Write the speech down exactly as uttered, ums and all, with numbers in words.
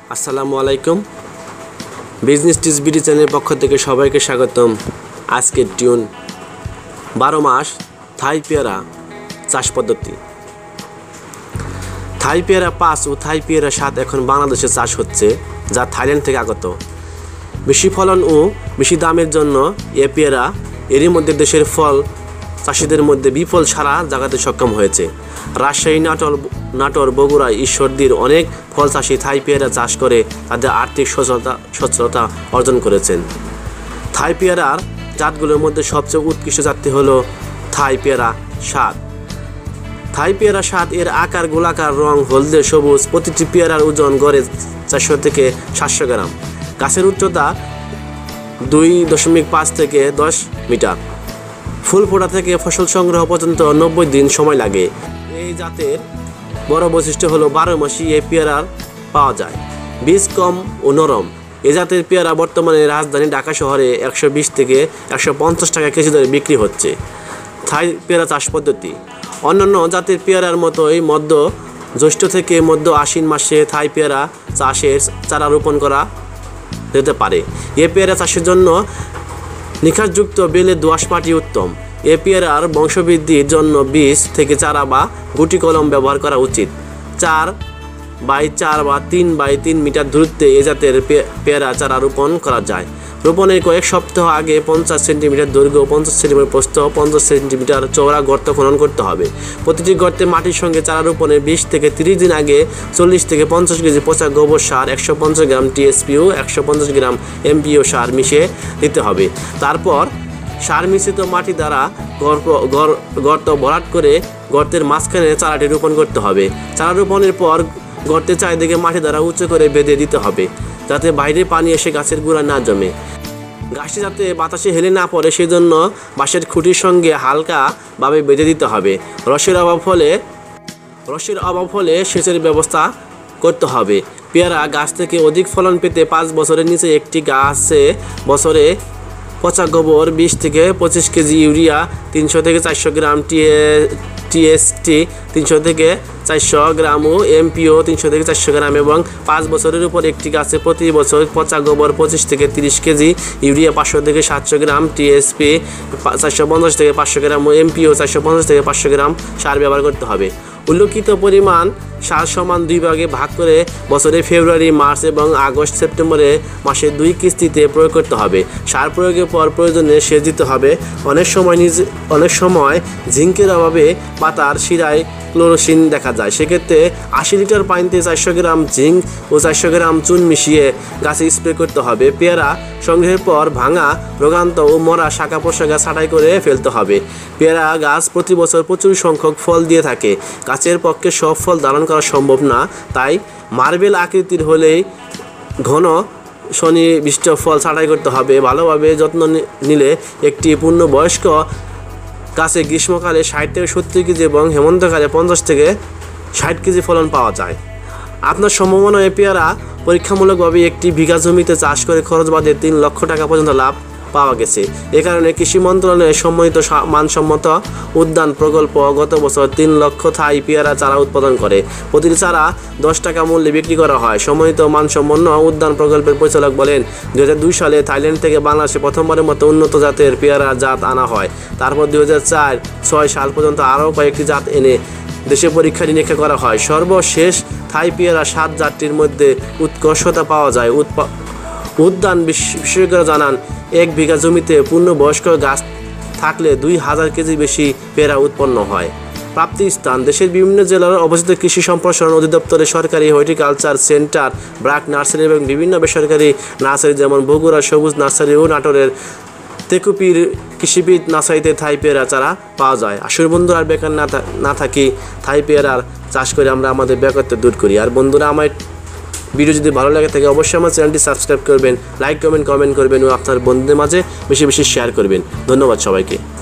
আসসালামু আলাইকুম। Business tips BD চ্যানেলের পক্ষ থেকে সবাইকে স্বাগতম। আজকের টিউন বারো মাস থাই পেয়ারা চাষ পদ্ধতি। থাই পেয়ারা পাঁচ ও থাই পেয়ারা সাত এখন বাংলাদেশে চাষ হচ্ছে, যা থাইল্যান্ড থেকে আগত। বেশি ফলন ও বেশি দামের জন্য এ পেয়ারা এরই মধ্যে দেশের ফল চাষিদের মধ্যে বিপুল সাড়া জাগাতে সক্ষম হয়েছে। রাজশাহী, নাটোর নাটোর বগুড়া, ঈশ্বরদীর অনেক ফল চাষি থাই পেয়ারা চাষ করে তাদের আর্থিক সচ্ছলতা সচ্ছলতা অর্জন করেছেন। থাই পেয়ারার জাতগুলোর মধ্যে সবচেয়ে উৎকৃষ্ট জাতটি হলো থাই পেয়ারা সাত। থাই পেয়ারা সাত এর আকার গোলাকার, রং হলদে সবুজ। প্রতিটি পেয়ারার ওজন গড়ে চারশো থেকে সাতশো গ্রাম। গাছের উচ্চতা দুই দশমিক পাঁচ থেকে দশ মিটার। ফুল ফোটা থেকে ফসল সংগ্রহ পর্যন্ত নব্বই দিন সময় লাগে। এই জাতের বড় বৈশিষ্ট্য হলো বারো মাসি এই পেয়ারার পাওয়া যায়। বীজ কম ও নরম। এ জাতের পেয়ারা বর্তমানে রাজধানী ঢাকা শহরে একশো বিশ থেকে একশো পঞ্চাশ টাকা কেজি দরে বিক্রি হচ্ছে। থাই পেয়ারা চাষ পদ্ধতি অন্যান্য জাতের পেয়ারার মতোই মধ্য জ্যৈষ্ঠ থেকে মধ্য আশ্বিন মাসে থাই পেয়ারা চাষের চারা রোপণ করা যেতে পারে। এ পেয়ারা চাষের জন্য নিখাতযুক্ত বেলে দোআঁশ মাটি উত্তম। এ পেয়ারার বংশবৃদ্ধির জন্য বীজ থেকে চারা বা গুটি কলম ব্যবহার করা উচিত। চার বাই চার বা তিন বাই তিন মিটার দূরত্বে এ জাতের পেয়ারা চারা রোপণ করা যায়। রোপণের কয়েক সপ্তাহ আগে পঞ্চাশ সেন্টিমিটার দৈর্ঘ্য, পঞ্চাশ সেন্টিমিটার প্রস্থ, পঞ্চাশ সেন্টিমিটার চওড়া গর্ত খনন করতে হবে। প্রতিটি গর্তে মাটির সঙ্গে চারা রোপণের বিশ থেকে তিরিশ দিন আগে চল্লিশ থেকে পঞ্চাশ কেজি পচা গোবর সার, একশো পঞ্চাশ গ্রাম টিএসপিও, একশো পঞ্চাশ গ্রাম এমপিও সার মিশিয়ে দিতে হবে। তারপর সার মিশ্রিত মাটি দ্বারা গর্ত ভরাট করে গর্তের মাঝখানে চারাটি রোপণ করতে হবে। চারা রোপণের পর গর্তের চারিদিকে মাটি দ্বারা উঁচু করে বেঁধে দিতে হবে, যাতে বাইরে পানি এসে গাছের গোড়া না জমে। গাছটি যাতে বাতাসে হেলে না পড়ে সেজন্য বাঁশের খুঁটির সঙ্গে হালকাভাবে বেঁধে দিতে হবে। রসের অভাব হলে রসের অভাব হলে সেচের ব্যবস্থা করতে হবে। পেয়ারা গাছ থেকে অধিক ফলন পেতে পাঁচ বছরের নিচে একটি গাছে বছরে পচা গোবর বিশ থেকে পঁচিশ কেজি, ইউরিয়া তিনশো থেকে চারশো গ্রাম, টিএ টিএসটি তিনশো থেকে চারশো গ্রাম ও এমপিও তিনশো থেকে চারশো গ্রাম এবং পাঁচ বছরের উপর একটি গাছে প্রতি বছর পচা গোবর পঁচিশ থেকে তিরিশ কেজি, ইউরিয়া পাঁচশো থেকে সাতশো গ্রাম, টিএসপি চারশো পঞ্চাশ থেকে পাঁচশো গ্রাম ও এমপিও চারশো পঞ্চাশ থেকে পাঁচশো গ্রাম সার ব্যবহার করতে হবে। উল্লেখিত পরিমাণ সার সমান দুই ভাগে ভাগ করে বছরে ফেব্রুয়ারি, মার্চ এবং আগস্ট সেপ্টেম্বরে মাসে দুই কিস্তিতে প্রয়োগ করতে হবে। সার প্রয়োগের পর প্রয়োজনে সেচ দিতে হবে। অনেক সময় নিজে অনেক সময় জিঙ্কের অভাবে পাতার শিরায় ক্লোরোসিন দেখা যায়। সেক্ষেত্রে আশি লিটার পানিতে চারশো গ্রাম জিঙ্ক ও চারশো গ্রাম চুন মিশিয়ে গাছে স্প্রে করতে হবে। পেয়ারা সংগ্রহের পর ভাঙা, রোগান্ত ও মরা শাখা প্রশাখা ছাঁটাই করে ফেলতে হবে। পেয়ারা গাছ প্রতি বছর প্রচুর সংখ্যক ফল দিয়ে থাকে। গাছের পক্ষে সব ফল ধারণ করা সম্ভব না, তাই মার্বেল আকৃতির হলেই ঘন সন্নিবিষ্ট ফল ছাঁটাই করতে হবে। ভালোভাবে যত্ন নিলে একটি পূর্ণবয়স্ক গাছে গ্রীষ্মকালে ষাট থেকে সত্তর কেজি এবং হেমন্তকালে পঞ্চাশ থেকে ষাট কেজি ফলন পাওয়া যায়। আপনার সম্ভাবনা এ পেয়ারা পরীক্ষামূলকভাবে একটি বিঘা জমিতে চাষ করে খরচ বাদে তিন লক্ষ টাকা পর্যন্ত লাভ পাওয়া গেছে। এ কারণে কৃষি মন্ত্রণালয়ের সম্মানিত মানসম্মত উদ্যান প্রকল্প গত বছর তিন লক্ষ থাই পেয়ারা চারা উৎপাদন করে প্রতিটি চারা দশ টাকা মূল্যে বিক্রি করা হয়। সম্মানিত মানসম্পন্ন উদ্যান প্রকল্পের পরিচালক বলেন, দুই হাজার দুই সালে থাইল্যান্ড থেকে বাংলাদেশে প্রথমবারের মতো উন্নত জাতের পেয়ারা জাত আনা হয়। তারপর দুই হাজার চার ছয় সাল পর্যন্ত আরও কয়েকটি জাত এনে দেশে পরীক্ষা নিরীক্ষা করা হয়। সর্বশেষ থাই পেয়ারা সাত জাতটির মধ্যে উৎকর্ষতা পাওয়া যায়। উদ্যান বিশেষজ্ঞরা জানান, এক বিঘা জমিতে পূর্ণবয়স্ক গাছ থাকলে দুই হাজার কেজি বেশি পেয়ারা উৎপন্ন হয়। প্রাপ্তি স্থান দেশের বিভিন্ন জেলার অবস্থিত কৃষি সম্প্রসারণ অধিদপ্তরের সরকারি হর্টিকালচার সেন্টার, ব্রাক নার্সারি এবং বিভিন্ন বেসরকারি নার্সারি যেমন বগুড়া সবুজ নার্সারি ও নাটোরের তেকুপির কৃষিবিদ নার্সারিতে থাই পেয়ারা চারা পাওয়া যায়। আসলে বন্ধুরা আর বেকার না না থাকি, থাই পেয়ারার চাষ করে আমরা আমাদের বেকারত্ব দূর করি। আর বন্ধুরা, আমার ভিডিও যদি ভালো লাগে থাকে অবশ্যই আমার চ্যানেলটি সাবস্ক্রাইব করবেন, লাইক কমেন্ট কমেন্ট করবেন ও আপনার বন্ধুদের মাঝে বেশি বেশি শেয়ার করবেন। ধন্যবাদ সবাইকে।